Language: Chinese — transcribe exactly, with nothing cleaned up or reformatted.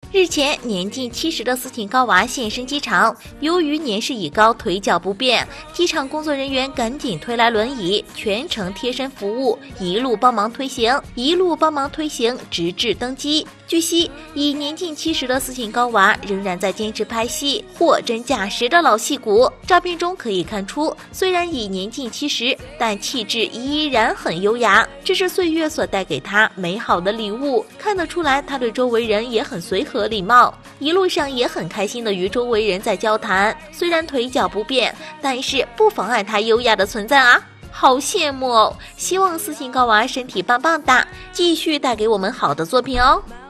日前，年近七十的斯琴高娃现身机场，由于年事已高，腿脚不便，机场工作人员赶紧推来轮椅，全程贴身服务，一路帮忙推行，一路帮忙推行，直至登机。据悉，已年近七十的斯琴高娃仍然在坚持拍戏，货真价实的老戏骨。照片中可以看出，虽然已年近七十，但气质依然很优雅，这是岁月所带给他美好的礼物。看得出来，他对周围人也很随和礼貌，一路上也很开心的与周围人在交谈。虽然腿脚不便，但是不妨碍他优雅的存在啊。好羡慕哦！希望斯琴高娃身体棒棒哒，继续带给我们好的作品哦。